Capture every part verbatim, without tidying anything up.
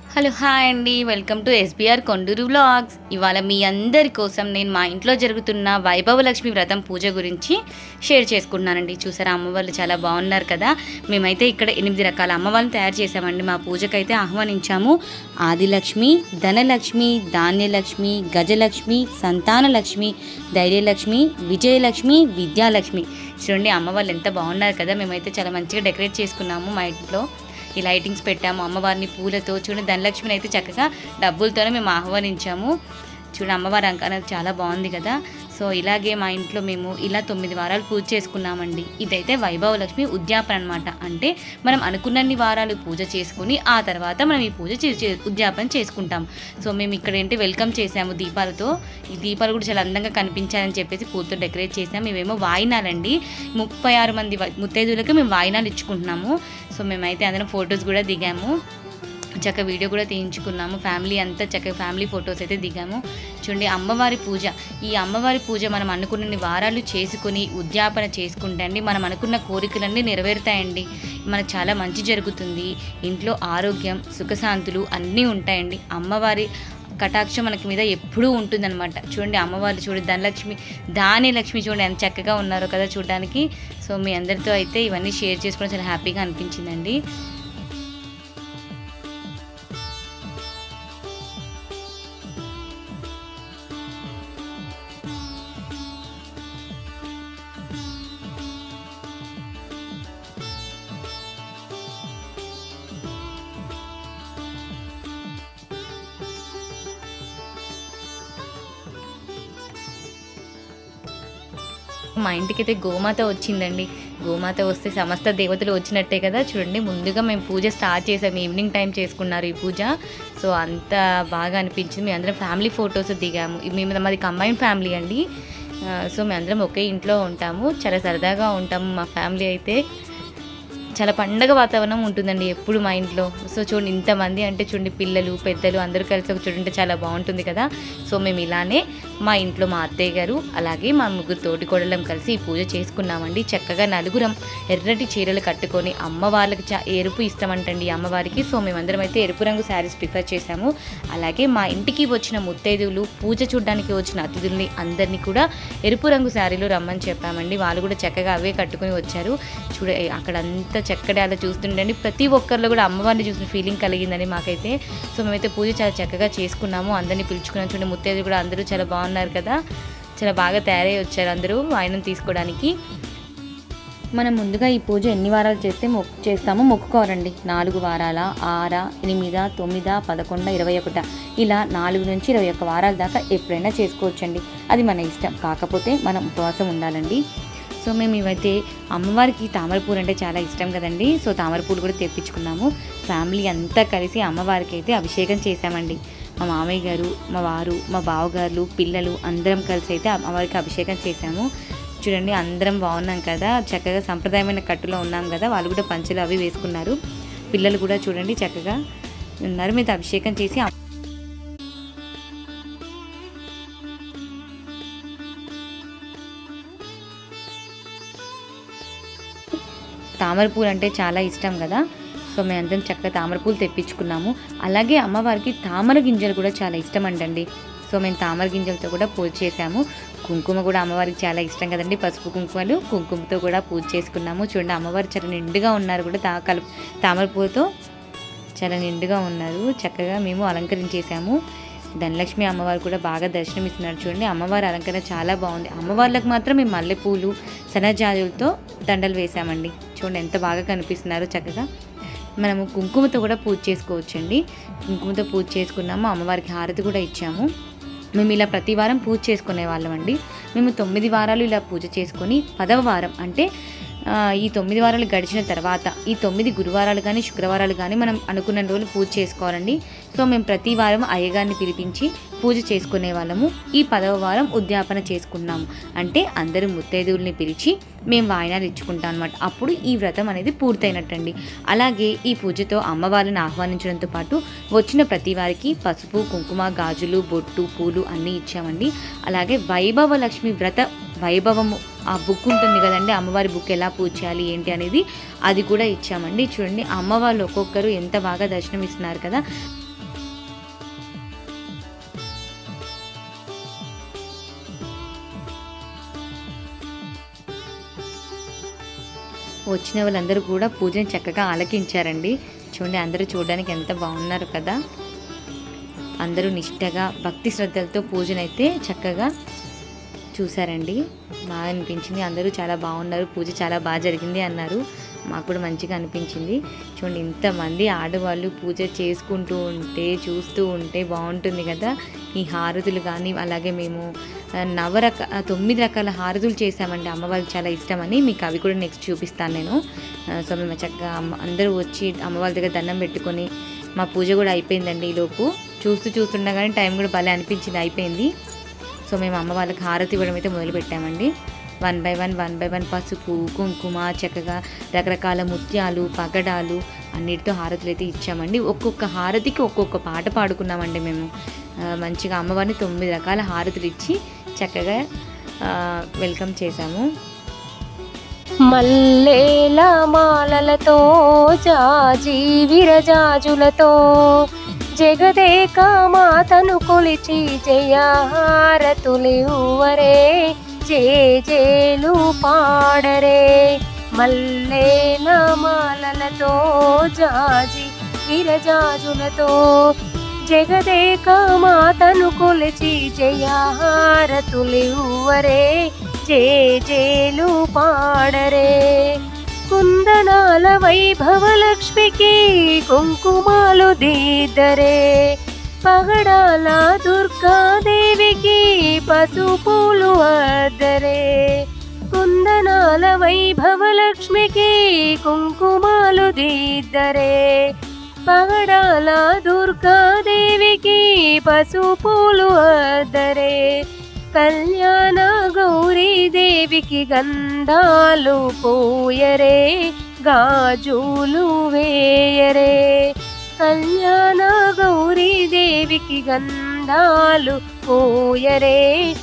Hello hi అండి, welcome to SBR Konduru vlogs. ఇవాళ మీ అందరి కోసం నేను మా ఇంట్లో జరుగుతున్న వైభవ లక్ష్మి వ్రతం పూజ గురించి షేర్ చేసుకుంటున్నానండి. చూసారా, అమ్మవాళ్ళు చాలా బాగున్నారు కదా. మేమైతే ఇక్కడ ఎనిమిది రకాల అమ్మవాళ్ళని తయారు చేసామండి. మా పూజకైతే ఆహ్వానించాము. ఆదిలక్ష్మి, ధనలక్ష్మి, ధాన్యలక్ష్మి, గజలక్ష్మి, సంతానలక్ష్మి, ధైర్యలక్ష్మి, విజయలక్ష్మి, విద్యాలక్ష్మి. చూడండి అమ్మవాళ్ళు ఎంత బాగున్నారు కదా. మేమైతే చాలా మంచిగా డెకరేట్ చేసుకున్నాము. మా ఇంట్లో ఈ లైటింగ్స్ పెట్టాము, అమ్మవారిని పూలతో. చూడండి ధనలక్ష్మిని అయితే చక్కగా డబ్బులతోనే మేము ఆహ్వానించాము. చూడండి అమ్మవారి అంకణం చాలా బాగుంది కదా. సో ఇలాగే మా ఇంట్లో మేము ఇలా తొమ్మిది వారాలు పూజ చేసుకున్నామండి. ఇదైతే వైభవ లక్ష్మి ఉద్యాపన అనమాట. అంటే మనం అనుకున్నన్ని వారాలు పూజ చేసుకుని ఆ తర్వాత మనం ఈ పూజ ఉద్యాపన చేసుకుంటాం. సో మేము ఇక్కడ ఏంటి వెల్కమ్ చేసాము దీపాలతో. ఈ దీపాలు కూడా చాలా అందంగా కనిపించాలని చెప్పేసి పూలతో డెకరేట్ చేసాము. మేమేమో వాయినాలండి, ముప్పై ఆరు మంది ముత్తైదువులకి మేము వాయినాలు ఇచ్చుకుంటున్నాము. సో మేమైతే అందరం ఫొటోస్ కూడా దిగాము, చక్కగా వీడియో కూడా తీయించుకున్నాము. ఫ్యామిలీ అంతా చక్కగా ఫ్యామిలీ ఫొటోస్ అయితే దిగాము. చూడండి అమ్మవారి పూజ. ఈ అమ్మవారి పూజ మనం అనుకున్న వారాలు చేసుకుని ఉద్యాపన చేసుకుంటే అండి మనం అనుకున్న కోరికలన్నీ నెరవేరుతాయండి. మనకు చాలా మంచి జరుగుతుంది. ఇంట్లో ఆరోగ్యం, సుఖశాంతులు అన్నీ ఉంటాయండి. అమ్మవారి కటాక్షం మనకి మీద ఎప్పుడూ ఉంటుందన్నమాట. చూడండి అమ్మవారు చూడండి, ధనలక్ష్మి, ధాన్యలక్ష్మి చూడండి ఎంత చక్కగా ఉన్నారో కదా చూడడానికి. సో మీ అందరితో అయితే ఇవన్నీ షేర్ చేసుకోవడం చాలా హ్యాపీగా అనిపించిందండి. మా ఇంటికైతే గోమాత వచ్చిందండి. గోమాత వస్తే సమస్త దేవతలు వచ్చినట్టే కదా. చూడండి ముందుగా మేము పూజ స్టార్ట్ చేసాము. ఈవినింగ్ టైం చేసుకున్నారు ఈ పూజ. సో అంత బాగా అనిపించింది. మేము అందరం ఫ్యామిలీ ఫొటోస్ దిగాము. మేము మాది కంబైన్ ఫ్యామిలీ అండి. సో మేము అందరం ఒకే ఇంట్లో ఉంటాము, చాలా సరదాగా ఉంటాము. మా ఫ్యామిలీ అయితే చాలా పండగ వాతావరణం ఉంటుందండి ఎప్పుడు మా ఇంట్లో. సో చూడండి ఇంతమంది అంటే చూడండి పిల్లలు పెద్దలు అందరూ కలిసి ఒక చూడండి చాలా బాగుంటుంది కదా. సో మేము ఇలానే మా ఇంట్లో మా అత్తయ్య గారు అలాగే మా ముగ్గురు తోటికోడళ్ళం కలిసి ఈ పూజ చేసుకున్నామండి. చక్కగా నలుగురం ఎర్రటి చీరలు కట్టుకొని, అమ్మవార్లకి చా ఎరుపు ఇష్టం అంటండి అమ్మవారికి. సో మేమందరం అయితే ఎరుపు రంగు శారీస్ ప్రిఫర్ చేశాము. అలాగే మా ఇంటికి వచ్చిన ముత్తైదువులు, పూజ చూడడానికి వచ్చిన అతిథుల్ని అందరినీ కూడా ఎరుపు రంగు శారీలు రమ్మని చెప్పామండి. వాళ్ళు కూడా చక్కగా అవే కట్టుకొని వచ్చారు. చూడ అక్కడ అంతా చక్కగా అలా చూస్తుండండి ప్రతి ఒక్కరిలో కూడా అమ్మవారిని చూసిన ఫీలింగ్ కలిగిందని మాకైతే. సో మేమైతే పూజ చాలా చక్కగా చేసుకున్నాము. అందరినీ పిలుచుకున్నాం. చూడండి ముత్తైదులు కూడా అందరూ చాలా బాగున్నారు కదా. చాలా బాగా తయారై వచ్చారు అందరూ వాయినం తీసుకోవడానికి. మనం ముందుగా ఈ పూజ ఎన్ని వారాలు చేస్తే మొక్కు చేస్తామో మొక్కుకోవాలండి. నాలుగు వారాల, ఆరా, ఎనిమిదా, తొమ్మిదా, పదకొండా, ఇరవై ఒకటా ఇలా నాలుగు నుంచి ఇరవై ఒక్క వారాల దాకా ఎప్పుడైనా చేసుకోవచ్చండి. అది మన ఇష్టం. కాకపోతే మనం ఉపవాసం ఉండాలండి. సో మేము ఇవైతే అమ్మవారికి తామరపూలు అంటే చాలా ఇష్టం కదండి. సో తామరపూలు కూడా తెప్పించుకున్నాము. ఫ్యామిలీ అంతా కలిసి అమ్మవారికి అయితే అభిషేకం చేశామండి. మా మామయ్య గారు, మా వారు, మా బావగారు, పిల్లలు అందరం కలిసి అయితే అమ్మవారికి అభిషేకం చేశాము. చూడండి అందరం బాగున్నాం కదా. చక్కగా సంప్రదాయమైన కట్టులో ఉన్నాం కదా. వాళ్ళు కూడా పంచెలు అవి వేసుకున్నారు. పిల్లలు కూడా చూడండి చక్కగా ఉన్నారు. మీద అభిషేకం చేసి తామరపూలు అంటే చాలా ఇష్టం కదా. సో మేము అందరం చక్కగా తామరపూలు తెప్పించుకున్నాము. అలాగే అమ్మవారికి తామర గింజలు కూడా చాలా ఇష్టం అంటండి. సో మేము తామర గింజలతో కూడా పూజ చేసాము. కుంకుమ కూడా అమ్మవారికి చాలా ఇష్టం కదండి. పసుపు కుంకుమలు కుంకుమతో కూడా పూజ చేసుకున్నాము. చూడండి అమ్మవారు చాలా నిండుగా ఉన్నారు కూడా. తా కలు తామరపూలతో చాలా నిండుగా ఉన్నారు. చక్కగా మేము అలంకరించేసాము. ధనలక్ష్మి అమ్మవారు కూడా బాగా దర్శనం ఇస్తున్నారు. చూడండి అమ్మవారి అలంకరణ చాలా బాగుంది. అమ్మవార్లకు మాత్రం మేము మల్లెపూలు, సన్నజాజులతో దండలు వేసామండి. చూడండి ఎంత బాగా కనిపిస్తున్నారు చక్కగా. మనము కుంకుమతో కూడా పూజ చేసుకోవచ్చండి. కుంకుమతో పూజ చేసుకున్నాము. అమ్మవారికి హారతి కూడా ఇచ్చాము. మేము ఇలా ప్రతి వారం పూజ చేసుకునే వాళ్ళం అండి. మేము తొమ్మిది వారాలు ఇలా పూజ చేసుకొని పదవ వారం అంటే ఈ తొమ్మిది వారాలు గడిచిన తర్వాత ఈ తొమ్మిది గురువారాలు కానీ శుక్రవారాలు కానీ మనం అనుకున్న రోజులు పూజ చేసుకోవాలండి. సో మేము ప్రతి వారం అయ్యగారిని పిలిపించి పూజ చేసుకునే వాళ్ళము. ఈ పదవ వారం ఉద్యాపన చేసుకున్నాము. అంటే అందరూ ముత్తైదువుల్ని పిలిచి మేము వాయినాలు ఇచ్చుకుంటాం అనమాట. అప్పుడు ఈ వ్రతం అనేది పూర్తయినట్టండి. అలాగే ఈ పూజతో అమ్మవారిని ఆహ్వానించడంతో పాటు వచ్చిన ప్రతి వారికి పసుపు, కుంకుమ, గాజులు, బొట్టు, పూలు అన్నీ ఇచ్చామండి. అలాగే వైభవ లక్ష్మి వ్రత వైభవము ఆ బుక్ ఉంటుంది కదండి, అమ్మవారి బుక్ ఎలా పూజ చేయాలి ఏంటి అనేది అది కూడా ఇచ్చామండి. చూడండి అమ్మవాళ్ళు ఒక్కొక్కరు ఎంత బాగా దర్శనం ఇస్తున్నారు కదా. వచ్చిన వాళ్ళందరూ కూడా పూజని చక్కగా ఆలకించారండి. చూడండి అందరూ చూడడానికి ఎంత బాగున్నారు కదా. అందరూ నిష్టగా భక్తి శ్రద్ధలతో పూజనైతే చక్కగా చూసారండి. బాగా అనిపించింది. అందరూ చాలా బాగున్నారు, పూజ చాలా బాగా జరిగింది అన్నారు. మాకు కూడా మంచిగా అనిపించింది. చూడండి ఇంతమంది ఆడవాళ్ళు పూజ చేసుకుంటూ ఉంటే చూస్తూ ఉంటే బాగుంటుంది కదా. ఈ హారతులు కానీ అలాగే మేము నవరక తొమ్మిది రకాల హారతులు చేసామండి. అమ్మవారికి చాలా ఇష్టమని మీకు అవి కూడా నెక్స్ట్ చూపిస్తాను నేను. సో మేము చక్కగా అమ్మ అందరూ వచ్చి అమ్మవారి దగ్గర దండం పెట్టుకొని మా పూజ కూడా అయిపోయిందండి. ఈలోపు చూస్తూ చూస్తుండగానే టైం కూడా భలే అనిపించింది, అయిపోయింది. సో మేము అమ్మ వాళ్ళకి హారతి ఇవ్వడం అయితే మొదలు పెట్టామండి. One by one one by one పసుపు కుంకుమ చక్కగా రకరకాల ముత్యాలు పగడాలు అన్నిటితో హారతులు అయితే ఇచ్చామండి. ఒక్కొక్క హారతికి ఒక్కొక్క పాట పాడుకున్నామండి మేము. మంచిగా అమ్మవారిని తొమ్మిది రకాల హారతులు ఇచ్చి చక్కగా వెల్కమ్ చేశాము. మల్లేల మాలలతో జాజి విరజాజులతో జగదేక మాతను కొలిచి జయహారతులివ్వరే జేజేలు పాడరే. మల్లేల మాలలతో జాజి విరజాజులతో జగదేక మాతను కొలిచి జయహారతులివ్వరే జేజేలు పాడరే. కుందనాల వైభవ లక్ష్మికి కుంకుమాలు దిద్దరే. పగడాల దుర్గాదేవికి పసుపులు అద్దరే. కుందనాల వైభవ లక్ష్మికి కుంకుమాలు దిద్దరే. పగడాల దుర్గాదేవికి పసుపులు అద్దరే. కళ్యాణ గౌరీదేవికి గంధాలు పోయరే గాజులు వేయరే. కళ్యాణ గౌరీదేవికి గంధాలు పోయరే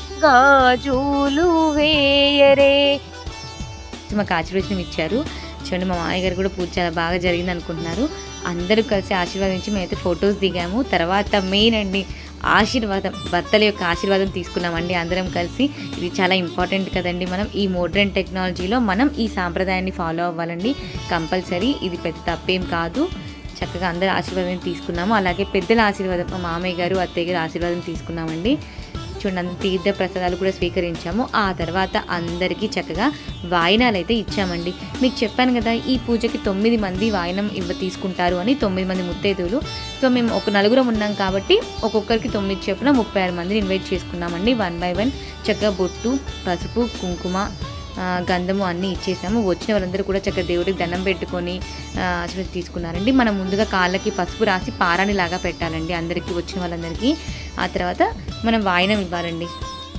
గాజులు వేయరే. మాకు ఆశీర్వచనం ఇచ్చారు. చూడండి మా మామయ్య గారు కూడా పూజ చాలా బాగా జరిగింది అనుకుంటున్నారు. అందరూ కలిసి ఆశీర్వాదించి మేమైతే ఫొటోస్ దిగాము. తర్వాత మెయిన్ అండి ఆశీర్వాదం, భర్తల యొక్క ఆశీర్వాదం తీసుకున్నామండి అందరం కలిసి. ఇది చాలా ఇంపార్టెంట్ కదండి. మనం ఈ మోడ్రన్ టెక్నాలజీలో మనం ఈ సాంప్రదాయాన్ని ఫాలో అవ్వాలండి కంపల్సరీ. ఇది పెద్ద తప్పేం కాదు. చక్కగా అందరూ ఆశీర్వాదం తీసుకున్నాము. అలాగే పెద్దల ఆశీర్వాదం మా మామయ్య గారు అత్తయ్య గారు ఆశీర్వాదం తీసుకున్నామండి. చూడండి తీర్థ ప్రసాదాలు కూడా స్వీకరించాము. ఆ తర్వాత అందరికీ చక్కగా వాయినాలు అయితే ఇచ్చామండి. మీకు చెప్పాను కదా ఈ పూజకి తొమ్మిది మంది వాయినం ఇవ్వ తీసుకుంటారు అని, తొమ్మిది మంది ముత్తైదువులు. సో మేము ఒక నలుగురం ఉన్నాం కాబట్టి ఒక్కొక్కరికి తొమ్మిది చెప్పున ముప్పై ఆరు మందిని ఇన్వైట్ చేసుకున్నామండి. వన్ బై వన్ చక్కగా బొట్టు పసుపు కుంకుమ గంధము అన్నీ ఇచ్చేసాము. వచ్చిన వాళ్ళందరూ కూడా చక్కగా దేవుడికి దండం పెట్టుకొని ఆశీర్వాదం తీసుకున్నారండి. మనం ముందుగా కాళ్ళకి పసుపు రాసి పారాని లాగా పెట్టాలండి అందరికీ, వచ్చిన వాళ్ళందరికీ. ఆ తర్వాత మనం వాయినం ఇవ్వాలండి.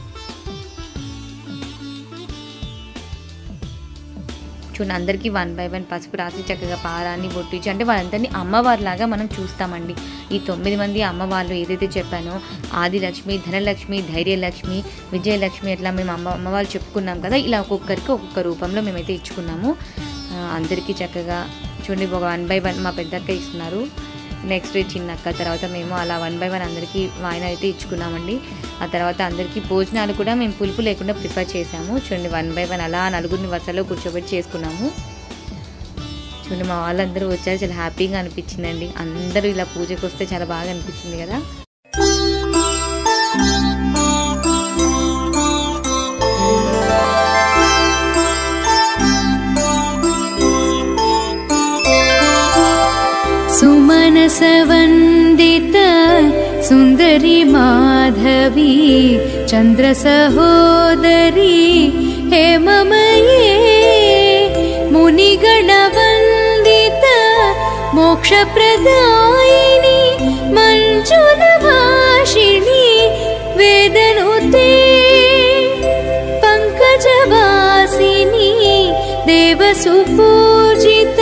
చూడండి అందరికీ వన్ బై వన్ పసుపు రాసి చక్కగా పారాన్ని బొట్టించి, అంటే వాళ్ళందరినీ అమ్మవారిలాగా మనం చూస్తామండి. ఈ తొమ్మిది మంది అమ్మవాళ్ళు ఏదైతే చెప్పానో ఆదిలక్ష్మి, ధనలక్ష్మి, ధైర్యలక్ష్మి, విజయలక్ష్మి అట్లా మేము అమ్మ అమ్మవాళ్ళు చెప్పుకున్నాం కదా. ఇలా ఒక్కొక్కరికి ఒక్కొక్క రూపంలో మేమైతే ఇచ్చుకున్నాము. అందరికీ చక్కగా చూడండి ఒక వన్ బై వన్ మా పెద్దక్క ఇస్తున్నారు, నెక్స్ట్ చిన్నక్క, తర్వాత మేము అలా వన్ బై వన్ అందరికీ వాయిన అయితే ఇచ్చుకున్నామండి. ఆ తర్వాత అందరికీ భోజనాలు కూడా మేము పులుపు లేకుండా ప్రిపేర్ చేసాము. చూడండి వన్ బై వన్ అలా నలుగురిని వరుసలో కూర్చోబెట్టి చేసుకున్నాము. చూడండి మా వాళ్ళందరూ వచ్చారు, చాలా హ్యాపీగా అనిపించిందండి. అందరూ ఇలా పూజకు వస్తే చాలా బాగా అనిపిస్తుంది కదా. सुमनसवन्दित सुन्दरी माधवी चन्द्रसहोदरी हेममये मुनिगणवन्दित मोक्षप्रदायिनी मञ्जुलभाषिणी वेदनुते पङ्कजवासिनी देवसुपूजित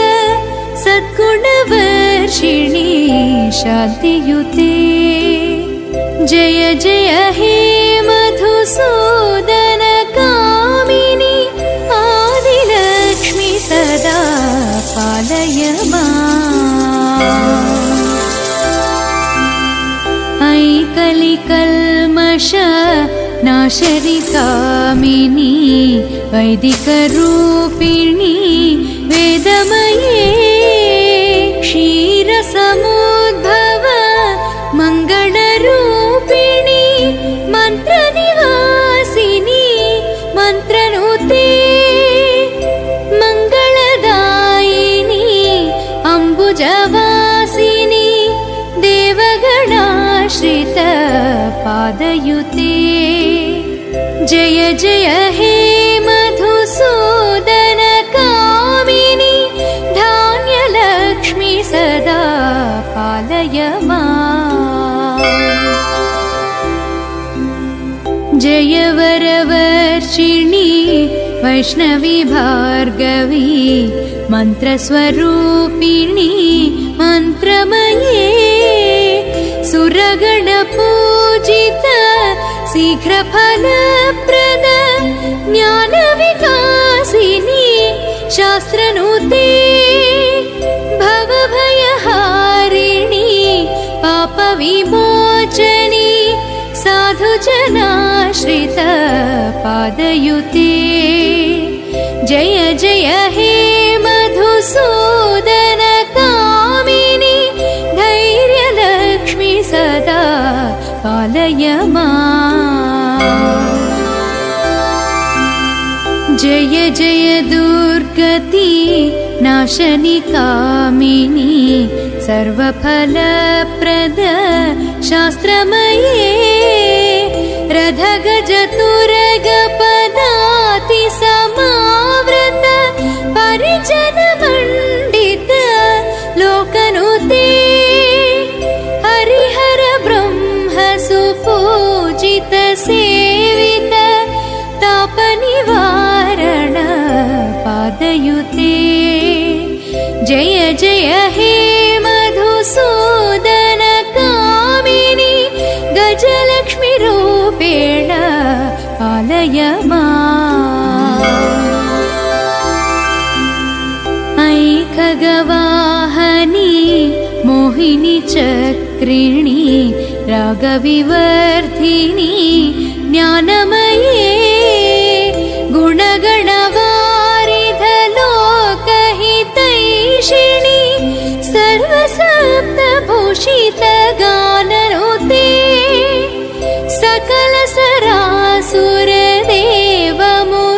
सद्गुणवर्षिणी शान्तियुते जय जय हे मधुसूदन कामिनी आदिलक्ष्मी सदा पालय माम्। ऐ कलिकल्मष नाशरि कामिनी वैदिकरूपिणी वेदमये क्षीरसमुद्भव मङ्गलरूपिणी मन्त्रनिवासिनी मन्त्रनुते मङ्गलदायिनी अम्बुजवासिनी देवगणाश्रित पादयुते जय जय हे मधुसूदन कामिनी धान्यलक्ष्मी सदा पालय माम्। जय वरवर्षिणी वैष्णवी भार्गवी मन्त्रस्वरूपिणी मन्त्रमये सुरगणपूजित शीघ्रफलप्रद ज्ञानविकासिनी शास्त्रनुते भवभयहारिणी पापविमोचनी साधुजनाश्रित पादयुते जय जय हे मधुसूदन कामिनी धैर्यलक्ष्मी सदा पालय माम्। जय जय दुर्गति नाशनि कामिनी सर्वफलप्रद शास्त्रमये रथगजतुरगपदाति समावृत परिजनमण्डित लोकनुते हरिहर ब्रह्म सुपूजित सेवित तापनिवारण पादयुते जय जय हे मधुसूदन कामिनी गजलक्ष्मी रूपेण पालय माम्। ऐखगवाहनी मोहिनी चक्रिणी रागविवर्धिनी ज्ञानमये गुणगणवारिधलोकहितैषिणी सर्वसप्तभूषितगाननुते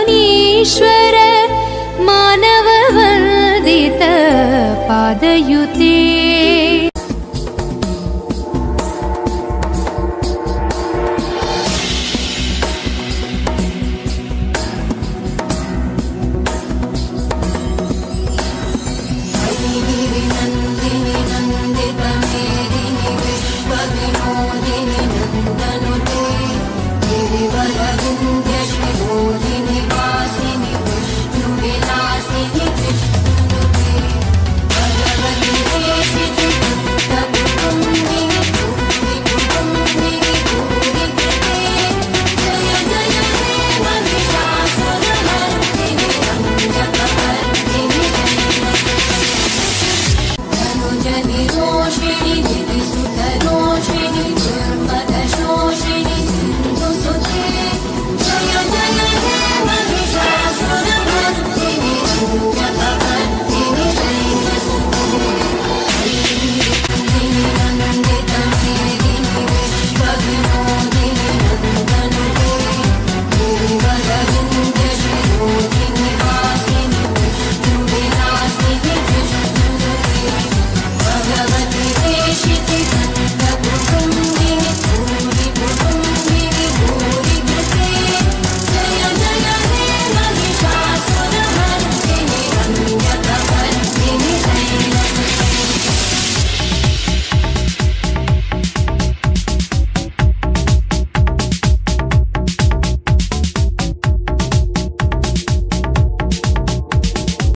सकलसरासुरदेवमुनीश्वर मानववन्दित पादयुते